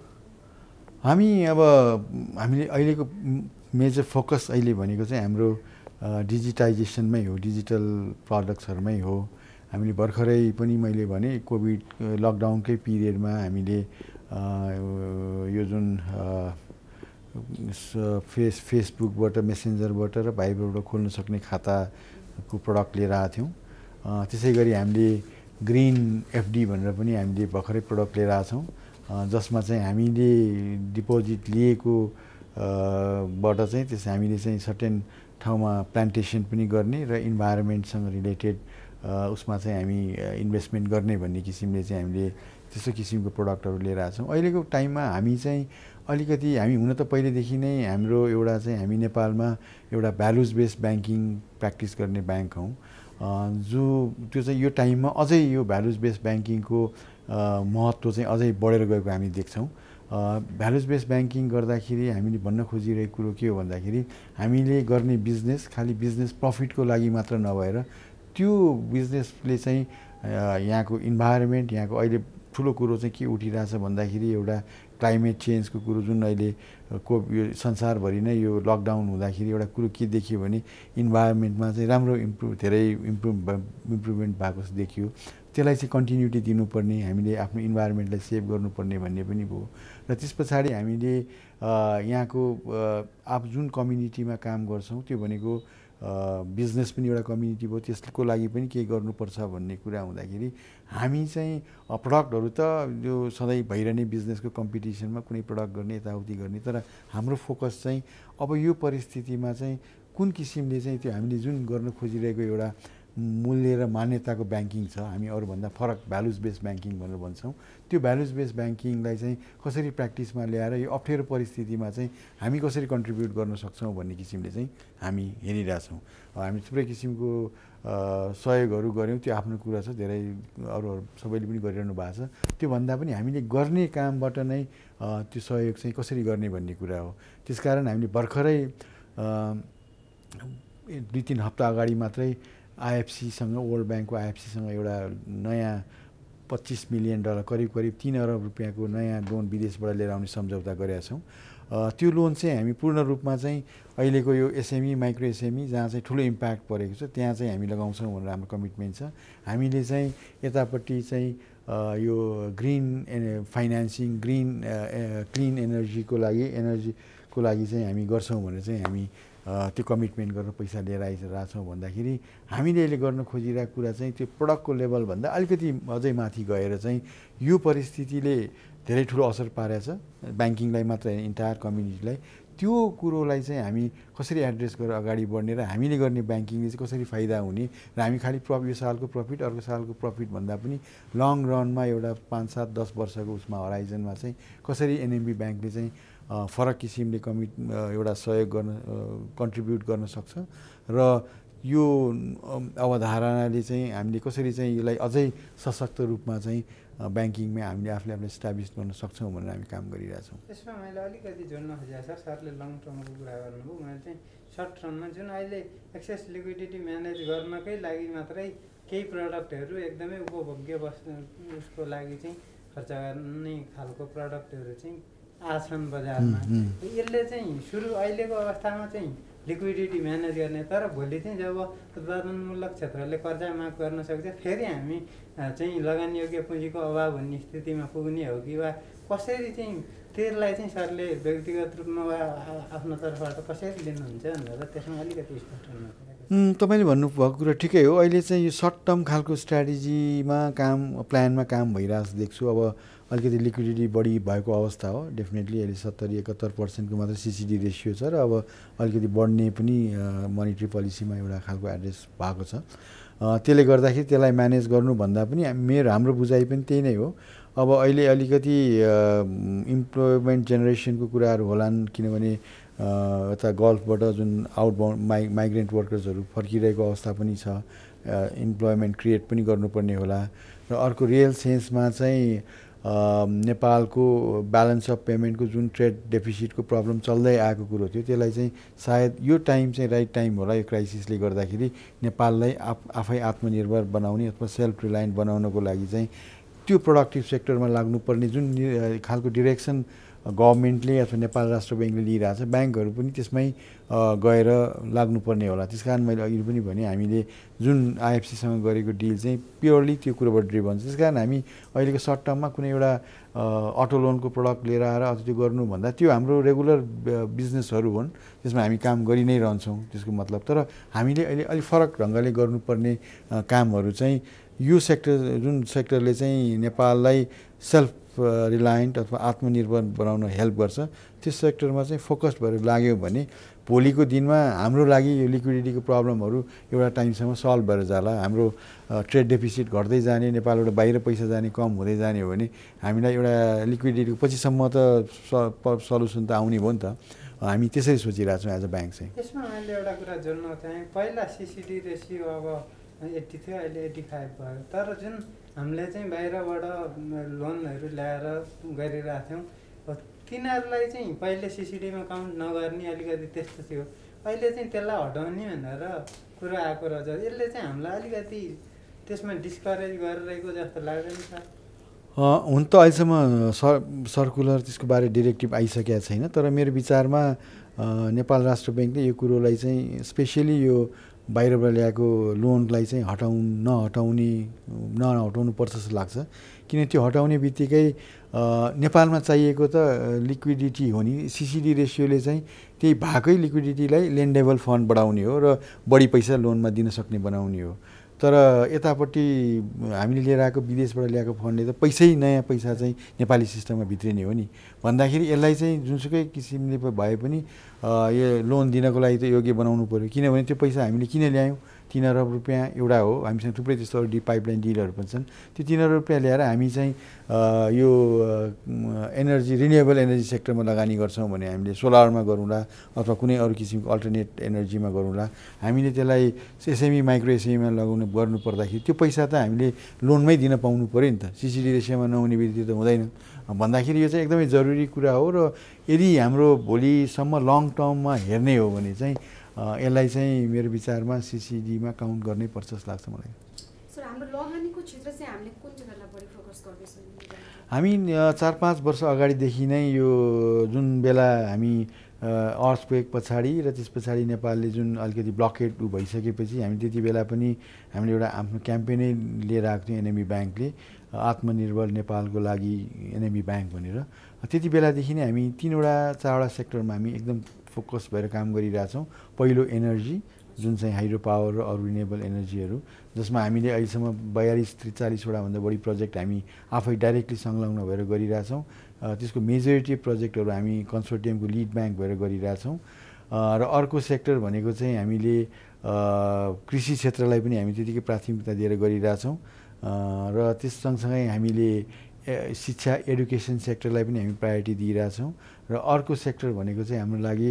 हामीले अहिलेको मेजर फोकस अहिले भनेको चाहिँ हाम्रो डिजिटाइजेसनमै हो, डिजिटल प्रडक्ट्सहरूमै हो। हामीले भर्खरै पनि मैले भने कोभिड लकडाउनकै पिरियडमा हामीले यो जुन फेसबुकबाट, मेसेन्जरबाट र भाइबरबाट खोल्न सक्ने खाताको प्रडक्ट लिएर आएको थियौँ। त्यसै गरी हामीले ग्रिन एफडी भनेर पनि हामीले भर्खरै प्रडक्ट लिएर आएको छौँ, जसमा चाहिँ हामीले डिपोजिट लिएको बाट चाहिँ हामीले चाहिँ सर्टेन ठाउँमा प्लान्टेसन पनि गर्ने र इन्भाइरोमेन्टसँग रिलेटेड उसमा चाहिँ हामी इन्भेस्टमेन्ट गर्ने भन्ने किसिमले चाहिँ हामीले त्यस्तो किसिमको प्रडक्टहरू लिएर आएको छौँ। अहिलेको टाइममा हामी चाहिँ अलिकति हामी हुन त पहिलेदेखि नै हाम्रो एउटा चाहिँ हामी नेपालमा एउटा भ्यालुज बेस्ड ब्याङ्किङ प्र्याक्टिस गर्ने ब्याङ्क हौँ, त्यो चाहिँ यो टाइममा अझै यो भ्यालुज बेस्ड ब्याङ्किङको महत्त्व चाहिँ अझै बढेर गएको हामी देख्छौँ। भ्यालुज बेस्ड ब्याङ्किङ गर्दाखेरि हामीले भन्न खोजिरहेको कुरो के हो भन्दाखेरि हामीले गर्ने बिजनेस खालि बिजनेस प्रफिटको लागि मात्र नभएर त्यो बिजनेसले चाहिँ यहाँको इन्भाइरोमेन्ट, यहाँको अहिले ठुलो कुरो चाहिँ के उठिरहेछ भन्दाखेरि एउटा क्लाइमेट चेन्जको कुरो, जुन अहिले यो संसारभरि नै यो लकडाउन हुँदाखेरि एउटा कुरो के देखियो भने इन्भाइरोमेन्टमा चाहिँ राम्रो धेरै इम्प्रुभमेन्ट भएको जस्तो देखियो। त्यसलाई चाहिँ कन्टिन्युटी दिनुपर्ने, हामीले आफ्नो इन्भाइरोमेन्टलाई सेभ गर्नुपर्ने भन्ने पनि भयो। र त्यस पछाडि हामीले यहाँको जुन कम्युनिटीमा काम गर्छौँ त्यो भनेको बिजनेस पनि एउटा कम्युनिटी भयो, त्यसको लागि पनि केही गर्नुपर्छ भन्ने कुरा हुँदाखेरि हामी चाहिँ प्रडक्टहरू त यो सधैँ भइरहने बिजनेसको कम्पिटिसनमा कुनै प्रडक्ट गर्ने, यताउति गर्ने, तर हाम्रो फोकस चाहिँ अब यो परिस्थितिमा चाहिँ कुन किसिमले चाहिँ त्यो हामीले जुन गर्न खोजिरहेको एउटा मूल्य र मान्यताको ब्याङ्किङ छ, हामी अरूभन्दा फरक भ्यालुज बेस्ड ब्याङ्किङ भनेर भन्छौँ, त्यो भ्यालुज बेस्ड ब्याङ्किङलाई चाहिँ कसरी प्र्याक्टिसमा ल्याएर यो अप्ठ्यारो परिस्थितिमा चाहिँ हामी कसरी कन्ट्रिब्युट गर्न सक्छौँ भन्ने किसिमले चाहिँ हामी हेरिरहेछौँ। हामी थुप्रै किसिमको सहयोगहरू गऱ्यौँ, त्यो आफ्नो कुरा छ, धेरै अरू सबैले पनि गरिरहनु भएको छ। त्योभन्दा पनि हामीले गर्ने कामबाट नै त्यो सहयोग चाहिँ कसरी गर्ने भन्ने कुरा हो। त्यसकारण हामीले भर्खरै 2-3 हप्ता अगाडि मात्रै आइएफसीसँग, वर्ल्ड ब्याङ्कको आइएफसीसँग एउटा नयाँ $25 मिलियन करिब 3 अरब रुपियाँको नयाँ लोन विदेशबाट लिएर आउने सम्झौता गरेका छौँ। त्यो लोन चाहिँ हामी पूर्ण रूपमा चाहिँ अहिलेको यो एसएमई, माइक्रो एसएमई जहाँ चाहिँ ठुलो इम्प्याक्ट परेको छ त्यहाँ चाहिँ हामी लगाउँछौँ भनेर हाम्रो कमिटमेन्ट छ। हामीले चाहिँ यतापट्टि चाहिँ यो ग्रिन फाइनेन्सिङ, क्लिन एनर्जीको लागि चाहिँ हामी गर्छौँ भनेर चाहिँ हामी त्यो कमिटमेन्ट गरेर पैसा लिएर आइरहेछौँ भन्दाखेरि हामीले अहिले गर्न खोजिरहेको कुरा चाहिँ त्यो प्रडक्टको लेभलभन्दा अलिकति अझै माथि गएर चाहिँ यो परिस्थितिले धेरै ठुलो असर पारेको छ ब्याङ्किङलाई मात्र होइन, इन्टायर कम्युनिटीलाई। त्यो कुरोलाई चाहिँ हामी कसरी एड्रेस गरेर अगाडि बढ्ने र हामीले गर्ने ब्याङ्किङले चाहिँ कसरी फाइदा हुने र हामी खालि यो सालको प्रफिट, अर्को सालको प्रफिट भन्दा पनि लङ रनमा एउटा 5-7-10 वर्षको उसमा हराइजनमा चाहिँ कसरी एनएमबी ब्याङ्कले चाहिँ फरक किसिमले एउटा सहयोग गर्न, कन्ट्रिब्युट गर्न सक्छ र यो अवधारणाले चाहिँ हामीले कसरी चाहिँ यसलाई अझै सशक्त रूपमा चाहिँ ब्याङ्किङमा हामीले आफूले इस्टाब्लिस गर्न सक्छौँ भनेर हामी काम गरिरहेछौँ। त्यसमा मैले अलिकति जोड्न खोजेँ सर, सरले लङ टर्मको कुरा गर्नुभयो, मैले चाहिँ सर्ट टर्ममा जुन अहिले एक्सेस लिक्विडिटी म्यानेज गर्नकै लागि मात्रै केही प्रडक्टहरू एकदमै उपभोग्य उसको लागि चाहिँ खर्च गर्ने खालको प्रडक्टहरू चाहिँ आछन् बजारमा। यसले चाहिँ अहिलेको अवस्थामा चाहिँ लिक्विडिटी म्यानेज गर्ने, तर भोलि चाहिँ जब उत्पादनमूलक क्षेत्रले कर्जा माग गर्न सक्छ फेरि हामी चाहिँ लगानीयोग्य पुँजीको अभाव हुने स्थितिमा पुग्ने हो कि वा कसरी चाहिँ त्यसलाई चाहिँ सरले व्यक्तिगत रूपमा वा आफ्नो तर्फबाट कसरी लिनुहुन्छ भनेर त्यसमा अलिकति स्पष्ट हुनु तपाईँले भन्नुभएको कुरा ठिकै हो। अहिले चाहिँ यो सर्ट टर्म खालको स्ट्राटेजीमा प्लानमा काम भइरहेको देख्छु। अब अलिकति लिक्विडिटी बढी भएको अवस्था हो। डेफिनेटली अहिले 70-71% मात्र सिसिडी रेसियो छ र अब अलिकति बढ्ने पनि मोनिटरी पोलिसीमा एउटा खालको एड्रेस भएको छ। त्यसले गर्दाखेरि त्यसलाई म्यानेज गर्नुभन्दा पनि हाम्रो बुझाइ पनि त्यही नै हो। अब अहिले अलिकति इम्प्लोइमेन्ट जेनेरेसनको कुराहरू होलान्, किनभने यता गल्फबाट जुन आउटबाउन्ड माइग्रेन्ट वर्कर्सहरू फर्किरहेको अवस्था पनि छ। इम्प्लोइमेन्ट क्रिएट पनि गर्नुपर्ने होला। र अर्को रियल सेन्समा चाहिँ नेपालको ब्यालेन्स अफ पेमेन्टको जुन ट्रेड डेफिसिटको प्रब्लम चल्दै आएको कुरो थियो, त्यसलाई चाहिँ सायद यो टाइम चाहिँ राइट टाइम होला। यो क्राइसिसले गर्दाखेरि नेपाललाई आफै आत्मनिर्भर बनाउने अथवा सेल्फ रिलायन्ट बनाउनको लागि चाहिँ त्यो प्रोडक्टिभ सेक्टरमा लाग्नुपर्ने जुन खालको डिरेक्सन गभर्मेन्टले अथवा नेपाल राष्ट्र ब्याङ्कले लिइरहेछ, ब्याङ्कहरू पनि त्यसमै गएर लाग्नुपर्ने होला। त्यस कारण मैले अघि पनि भने हामीले जुन आइएफसीसँग गरेको डिल चाहिँ प्योरली त्यो कुरोबाट ड्रिभन छ। त्यस कारण हामी अहिलेको सर्ट टर्ममा कुनै एउटा अटो लोनको प्रडक्ट लिएर आएर अथवा त्यो गर्नुभन्दा त्यो हाम्रो रेगुलर बिजनेसहरू हुन्, त्यसमा हामी काम गरि नै रहन्छौँ। त्यसको मतलब तर हामीले अहिले अलिक फरक ढङ्गले गर्नुपर्ने कामहरू चाहिँ यो सेक्टर जुन सेक्टरले चाहिँ नेपाललाई सेल्फ रिलायन्ट अथवा आत्मनिर्भर बनाउन हेल्प गर्छ, त्यो सेक्टरमा चाहिँ फोकस्ड भएर लाग्यो भने भोलिको दिनमा हाम्रो लागि यो लिक्विडिटीको प्रब्लमहरू एउटा टाइमसम्म सल्भ भएर जाला। हाम्रो ट्रेड डेफिसिट घट्दै जाने, नेपालबाट बाहिर पैसा जाने कम हुँदै जाने हो भने हामीलाई एउटा लिक्विडिटीको पछिसम्म त सल्युसन त आउने भयो नि त। हामी त्यसरी सोचिरहेको छौँ एज अ ब्याङ्क चाहिँ। यसमा मैले एउटा कुरा जोड्न चाहेँ, पहिला सिसिडी रेसियो अब 80 थियो, अहिले 85 भयो। तर जुन हामीले चाहिँ बाहिरबाट लोनहरू ल्याएर गरिरहेको थियौँ, तिनीहरूलाई चाहिँ पहिले सिसिडीमा काउन्ट नगर्ने अलिकति त्यस्तो थियो। अहिले चाहिँ त्यसलाई हटाउने भनेर कुरा आएको रहेछ। यसले चाहिँ हामीलाई अलिकति त्यसमा डिस्करेज गरिरहेको जस्तो लाग्दैन सर? हुन त अहिलेसम्म सर्कुलर त्यसको बारे डिरेक्टिभ आइसकेको छैन। तर मेरो विचारमा नेपाल राष्ट्र ब्याङ्कले यो कुरोलाई चाहिँ स्पेसियली यो बाहिरबाट ल्याएको लोनलाई चाहिँ नहटाउनु पर्छ जस्तो लाग्छ। किन त्यो हटाउने बित्तिकै नेपालमा चाहिएको त लिक्विडिटी हो नि। सिसिडी रेसियोले चाहिँ त्यही भएकै लिक्विडिटीलाई लेन्डेबल फन्ड बढाउने हो र बढी पैसा लोनमा दिन सक्ने बनाउने हो। तर यतापट्टि हामीले लिएर आएको विदेशबाट ल्याएको फन्डले त नयाँ पैसा चाहिँ नेपाली सिस्टममा भित्रिने हो नि भन्दाखेरि यसलाई चाहिँ जुनसुकै किसिमले भए पनि यो लोन दिनको लागि त योग्य बनाउनु पर्यो। किनभने त्यो पैसा हामीले किन ल्यायौँ? 3 अरब रुपियाँ एउटा हो। हामीसँग थुप्रै त्यस्तो अरू पाइपलाइन डिलहरू पनि छन्। त्यो 3 अरब रुपियाँ ल्याएर हामी चाहिँ यो एनर्जी रिन्युएबल एनर्जी सेक्टरमा लगानी गर्छौँ भने हामीले सोलरमा गरौँला अथवा कुनै अरू किसिमको अल्टरनेट एनर्जीमा गरौँला। हामीले त्यसलाई एसएमई माइक्रो एसएमईमा गर्नु पर्दाखेरि त्यो पैसा त हामीले लोनमै दिन पाउनु पऱ्यो नि त। सिसिडी रेसियोमा नहुने बित्तिकै त हुँदैन भन्दाखेरि यो चाहिँ एकदमै जरुरी कुरा हो। र यदि हाम्रो भोलिसम्म लङ टर्ममा हेर्ने हो भने चाहिँ यसलाई चाहिँ मेरो विचारमा सिसिडीमा काउन्ट गर्नै पर्छ जस्तो लाग्छ मलाई। सर, हाम्रो लगानीको क्षेत्र चाहिँ हामीले कुन जग्गालाई बढी फोकस गर्दैछौँ? हामी 4-5 वर्ष अगाडिदेखि नै यो जुन बेला हामी अर्थक्वेक पछाडि र त्यस पछाडि नेपालले जुन अलिकति ब्लकेट भइसकेपछि हामी त्यति बेला पनि हामीले एउटा आफ्नो क्याम्पेनै लिएर आएको थियौँ एनएमई ब्याङ्कले, आत्मनिर्भर नेपालको लागि एनएमई ब्याङ्क भनेर। त्यति बेलादेखि नै हामी 3-4वटा सेक्टरमा हामी एकदम फोकस भएर काम गरिरहेछौँ। पहिलो एनर्जी, जुन चाहिँ हाइड्रो पावर र अरू रिन्युएबल एनर्जीहरू, जसमा हामीले अहिलेसम्म 42-43वटा भन्दा बढी प्रोजेक्ट हामी आफै डाइरेक्टली संलग्न भएर गरिरहेछौँ। त्यसको मेजोरिटी प्रोजेक्टहरू हामी कन्सोर्टियमको लिड ब्याङ्क भएर गरिरहेछौँ। र अर्को सेक्टर भनेको चाहिँ हामीले कृषि क्षेत्रलाई पनि हामी त्यतिकै प्राथमिकता दिएर गरिरहेछौँ। र त्यस सँगसँगै हामीले शिक्षा एडुकेसन सेक्टरलाई पनि हामी प्रायोरिटी दिइरहेछौँ। र अर्को सेक्टर भनेको चाहिँ हाम्रो लागि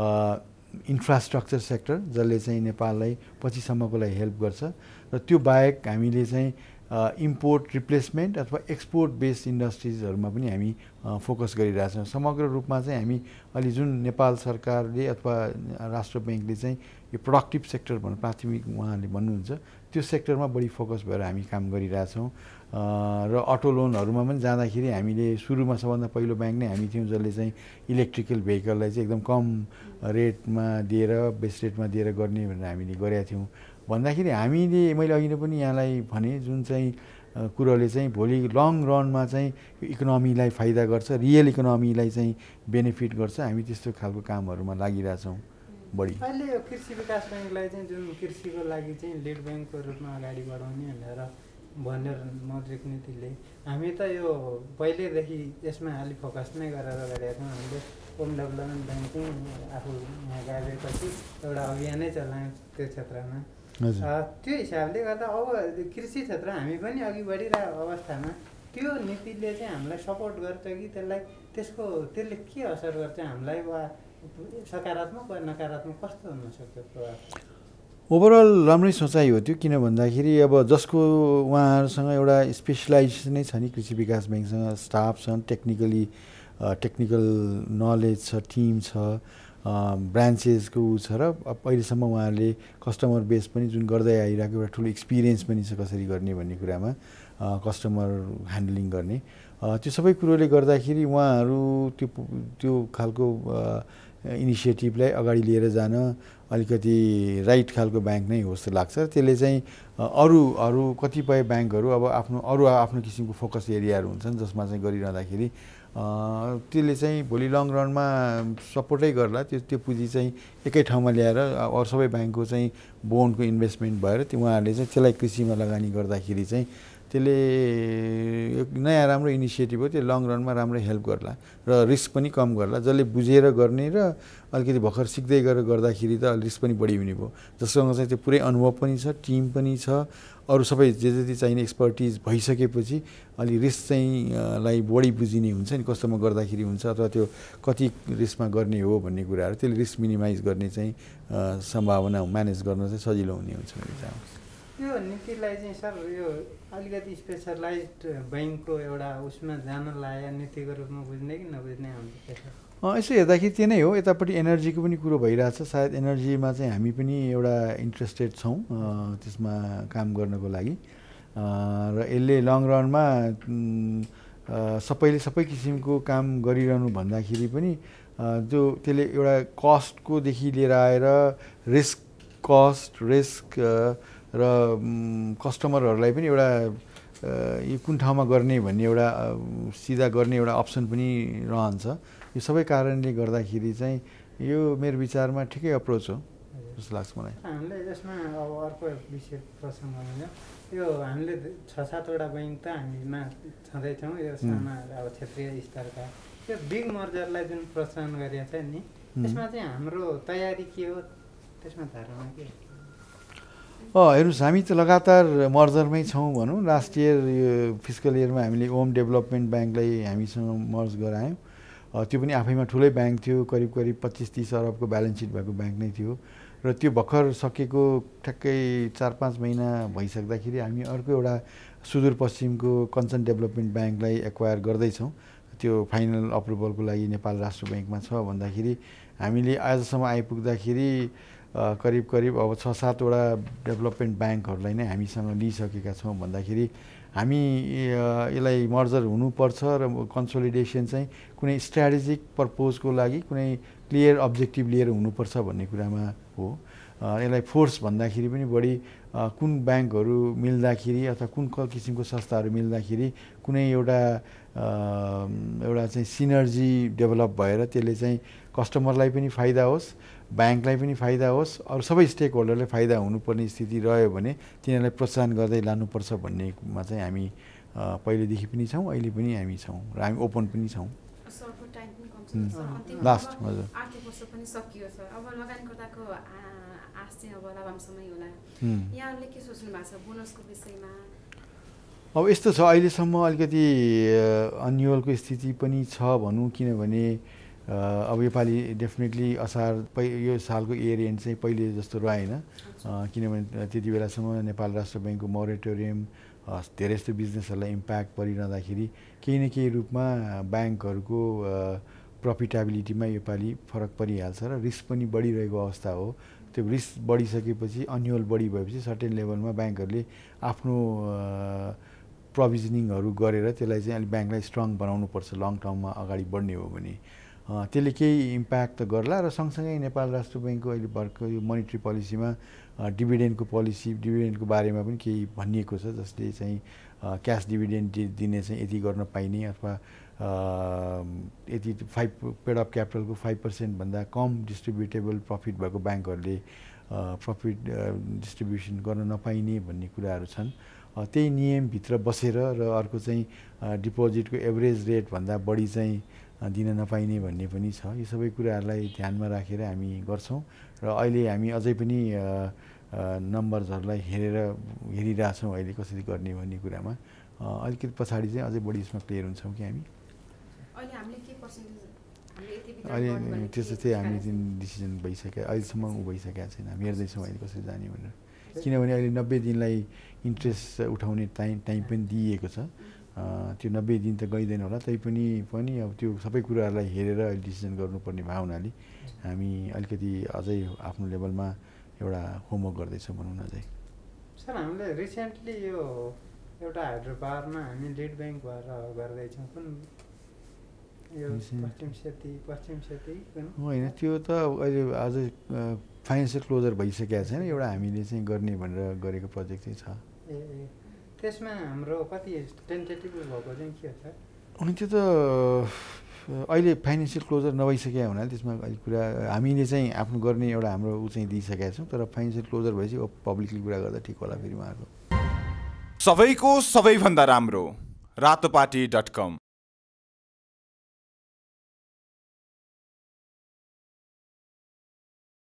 इन्फ्रास्ट्रक्चर सेक्टर, जसले चाहिँ नेपाललाई पछिसम्मको लागि हेल्प गर्छ। र त्यो बाहेक हामीले चाहिँ इम्पोर्ट रिप्लेसमेन्ट अथवा एक्सपोर्ट बेस्ड इन्डस्ट्रिजहरूमा पनि हामी फोकस गरिरहेछौँ। समग्र रूपमा चाहिँ हामी अहिले जुन नेपाल सरकारले अथवा राष्ट्र ब्याङ्कले चाहिँ यो प्रोडक्टिभ सेक्टर प्राथमिक उहाँहरूले भन्नुहुन्छ, त्यो सेक्टरमा बढी फोकस भएर हामी काम गरिरहेछौँ। र अटो लोनहरूमा पनि जाँदाखेरि हामीले सुरुमा सबभन्दा पहिलो ब्याङ्क नै हामी थियौँ जसले चाहिँ इलेक्ट्रिकल भेहिकललाई चाहिँ एकदम कम रेटमा दिएर बेस रेटमा दिएर गर्ने भनेर हामीले गरेका थियौँ। भन्दाखेरि हामीले मैले अघि नै पनि यहाँलाई भने जुन चाहिँ कुरोले चाहिँ भोलि लङ रनमा चाहिँ इकोनोमीलाई फाइदा गर्छ, रियल इकोनोमीलाई चाहिँ बेनिफिट गर्छ। हामी त्यस्तो खालको कामहरूमा लागिरहेछौँ बढी। अहिले यो कृषि विकास ब्याङ्कलाई चाहिँ जुन कृषिको लागि चाहिँ लिड ब्याङ्कको रूपमा अगाडि बढाउने भनेर मौद्रिक नीतिले, हामी त यो पहिल्यैदेखि यसमा अलिक फोकस नै गरेर गरेका छौँ। हामीले होम डेभलपमेन्ट ब्याङ्किङ आफू यहाँ गएपछि एउटा अभियानै चलायौँ त्यो क्षेत्रमा। त्यो हिसाबले गर्दा अब कृषि क्षेत्र हामी पनि अघि बढिरहेको अवस्थामा त्यो नीतिले चाहिँ हामीलाई सपोर्ट गर्छ कि त्यसले के असर गर्छ हामीलाई, वा सकारात्मक वा नकारात्मक कस्तो हुनसक्छ प्रभाव? ओभरअल राम्रै सोचाइ हो त्यो, किन भन्दाखेरि अब जसको उहाँहरूसँग एउटा स्पेसलाइजेसन नै छ नि, कृषि विकास ब्याङ्कसँग स्टाफ छन्, टेक्निकल नलेज छ, टिम छ, ब्रान्चेसको ऊ छ, र अहिलेसम्म उहाँहरूले कस्टमर बेस पनि जुन गर्दै आइरहेको एउटा ठुलो एक्सपिरियन्स पनि छ कसरी गर्ने भन्ने कुरामा, कस्टमर ह्यान्डलिङ गर्ने। त्यो सबै कुरोले गर्दाखेरि उहाँहरू त्यो खालको इनिसिएटिभलाई अगाडि लिएर जान अलिकति राइट खालको ब्याङ्क नै हो जस्तो लाग्छ। त्यसले चाहिँ अरू कतिपय ब्याङ्कहरू अब आफ्नो किसिमको फोकस एरियाहरू हुन्छन् जसमा चाहिँ गरिरहँदाखेरि त्यसले चाहिँ भोलि लङ रनमा सपोर्टै गर्ला। त्यो पुँजी चाहिँ एकै ठाउँमा ल्याएर अरू सबै ब्याङ्कको चाहिँ बोन्डको इन्भेस्टमेन्ट भएर उहाँहरूले चाहिँ त्यसलाई कृषिमा लगानी गर्दाखेरि चाहिँ त्यसले एक नयाँ राम्रो इनिसिएटिभ हो। त्यो लङ रनमा राम्रो हेल्प गर्ला र रिस्क पनि कम गर्ला। जसले बुझेर गर्ने र अलिकति भर्खर सिक्दै गरेर गर्दाखेरि त रिस्क पनि बढी हुने भयो। जससँग चाहिँ त्यो पुरै अनुभव पनि छ, टिम पनि छ, अरू सबै जति चाहिने एक्सपर्टिज भइसकेपछि अलि रिस्क चाहिँ लाई बढी बुझिने हुन्छ नि, कस्तोमा गर्दाखेरि हुन्छ अथवा त्यो कति रिस्कमा गर्ने हो भन्ने कुराहरू, त्यसले रिस्क मिनिमाइज गर्ने चाहिँ सम्भावना म्यानेज गर्न चाहिँ सजिलो हुने हुन्छ मैले चाहन्छु। यो नीतिलाई चाहिँ सर यो अलिकति स्पेसलाइज्ड ब्याङ्कको एउटा उसमा जान लाग्यो नीतिको रूपमा बुझ्ने कि नबुझ्ने हाम्रो? यसो हेर्दाखेरि त्यो नै हो। यतापट्टि एनर्जीको पनि कुरो भइरहेछ। सायद एनर्जीमा चाहिँ हामी पनि एउटा इन्ट्रेस्टेड छौँ त्यसमा काम गर्नको लागि, र यसले लङ रनमा सबै किसिमको काम गरिरहनु भन्दाखेरि पनि त्यसले एउटा कस्टकोदेखि लिएर आएर रिस्क र कस्टमरहरूलाई पनि एउटा यो कुन ठाउँमा गर्ने भन्ने एउटा सिधा गर्ने एउटा अप्सन पनि रहन्छ। यो सबै कारणले गर्दाखेरि चाहिँ यो मेरो विचारमा ठिकै अप्रोच हो जस्तो लाग्छ मलाई। हामीले यसमा अब अर्को विषय प्रसङ्ग यो हामीले 6-7वटा ब्याङ्क त हामीमा छँदैछौँ, यो साना अब क्षेत्रीय स्तरका यो बिग मर्जरलाई जुन प्रोत्साहन गरिएको छ नि, त्यसमा चाहिँ हाम्रो तयारी के हो, त्यसमा धारणा के हो? हेर्नुहोस्, हामी त लगातार मर्जरमै छौँ भनौँ। लास्ट इयर यो फिस्कल इयरमा हामीले होम डेभलपमेन्ट ब्याङ्कलाई हामीसँग मर्ज गरायौँ। त्यो पनि आफैमा ठुलै ब्याङ्क थियो, करिब 25-30 अरबको ब्यालेन्स सिट भएको ब्याङ्क नै थियो, र त्यो भर्खर सकेको ठ्याक्कै 4-5 महिना भइसक्दाखेरि हामी अर्को एउटा सुदूरपश्चिमको कञ्चन डेभलपमेन्ट ब्याङ्कलाई एक्वायर गर्दैछौँ। त्यो फाइनल अप्रुभलको लागि नेपाल राष्ट्र ब्याङ्कमा छ भन्दाखेरि हामीले आजसम्म आइपुग्दाखेरि करिब अब 6-7वटा डेभलपमेन्ट ब्याङ्कहरूलाई नै हामीसँग लिइसकेका छौँ भन्दाखेरि हामी यसलाई मर्जर हुनुपर्छ र कन्सोलिडेसन चाहिँ कुनै स्ट्राटेजिक पर्पोजको लागि कुनै क्लियर अब्जेक्टिभ लिएर हुनुपर्छ भन्ने कुरामा हो। यसलाई फोर्स भन्दाखेरि पनि बढी कुन ब्याङ्कहरू मिल्दाखेरि अथवा कुन किसिमको संस्थाहरू मिल्दाखेरि कुनै एउटा चाहिँ सिनर्जी डेभलप भएर त्यसले चाहिँ कस्टमरलाई पनि फाइदा होस्, ब्याङ्कलाई पनि फाइदा होस्, अरू सबै स्टेक होल्डरलाई फाइदा हुनुपर्ने स्थिति रह्यो भने तिनीहरूलाई प्रोत्साहन गर्दै लानुपर्छ भन्नेमा चाहिँ हामी पहिलेदेखि पनि छौँ, अहिले पनि हामी छौँ र हामी ओपन पनि छौँ। लास्ट हजुर आर्थिक वर्ष पनि सकियो सर, अब लगानीकर्ताको आश चाहिँ अब लाभांशमै होला। यहाँहरूले के सोच्नु भएको छ बोनसको विषयमा? अब यस्तो छ, अहिलेसम्म अलिकति अन्युअलको स्थिति पनि छ भनौँ, किनभने अब योपालि डेफिनेटली यो सालको इयर एन्ड चाहिँ पहिले जस्तो रहेन, किनभने त्यति बेलासम्म नेपाल राष्ट्र ब्याङ्कको मोरेटोरियम धेरै जस्तो बिजनेसहरूलाई इम्प्याक्ट परिरहँदाखेरि केही न केही रूपमा ब्याङ्कहरूको प्रफिटेबिलिटीमा योपालि फरक परिहाल्छ र रिस्क पनि बढिरहेको अवस्था हो। त्यो रिस्क बढिसकेपछि अन्युअल बढी भएपछि सर्टेन लेभलमा ब्याङ्कहरूले आफ्नो प्रोभिजनिङहरू गरेर त्यसलाई चाहिँ अलिक ब्याङ्कलाई स्ट्रङ बनाउनुपर्छ लङ टर्ममा अगाडि बढ्ने हो भने। त्यसले केही इम्प्याक्ट त गर्ला र सँगसँगै नेपाल राष्ट्र ब्याङ्कको अहिले भर्खर यो मोनिट्री पोलिसीमा डिभिडेन्डको बारेमा पनि केही भनिएको छ, जसले चाहिँ क्यास डिभिडेन्ड दिने चाहिँ यति गर्न पाइने अथवा यति 5 पेड अफ क्यापिटलको 5% भन्दा कम डिस्ट्रिब्युटेबल प्रफिट भएको ब्याङ्कहरूले प्रफिट डिस्ट्रिब्युसन गर्न नपाइने भन्ने कुराहरू छन्। त्यही नियमभित्र बसेर र अर्को चाहिँ डिपोजिटको एभरेज रेटभन्दा बढी चाहिँ दिन नपाइने भन्ने पनि छ। यो सबै कुराहरूलाई ध्यानमा राखेर हामी गर्छौँ र अहिले हामी अझै पनि नम्बर्सहरूलाई हेरिरहेछौँ अहिले कसरी गर्ने भन्ने कुरामा। अलिकति पछाडि चाहिँ अझै बढी यसमा क्लियर हुन्छौँ कि हामी अहिले त्यस्तो चाहिँ हामी जुन डिसिजन भइसक्यो अहिलेसम्म भइसकेको छैन। हामी हेर्दैछौँ अहिले कसरी जाने भनेर, किनभने अहिले 90 दिनलाई इन्ट्रेस्ट उठाउने टाइम पनि दिइएको छ। त्यो 90 दिन त गइँदैन होला, तैपनि अब त्यो सबै कुराहरूलाई हेरेर अहिले डिसिजन गर्नुपर्ने भयो हुनाले हामी अलिकति अझै आफ्नो लेभलमा एउटा होमवर्क गर्दैछौँ भनौँ न अझै। सर हामीले रिसेन्टली यो एउटा हाइड्रो पावरमा हामी लिड ब्याङ्क भएर गर्दैछौँ कुन यो पश्चिम सेती होइन, त्यो त अहिले अझै फाइनेन्सियल क्लोजर भइसकेको छैन। एउटा हामीले चाहिँ गर्ने भनेर गरेको प्रोजेक्ट चाहिँ छ। त्यसमा हाम्रो कति टेन्टेटिभ भएको चाहिँ के छ? अनि त्यो त अहिले फाइनेन्सियल क्लोजर नभइसकेको हुनाले त्यसमा अहिले कुरा हामीले चाहिँ आफ्नो गर्ने एउटा हाम्रो चाहिँ दिइसकेका छौँ। तर फाइनेन्सियल क्लोजर भएपछि पब्लिकली कुरा गर्दा ठिक होला फेरि उहाँहरूको। सबैको सबैभन्दा राम्रो रातोपाटी.com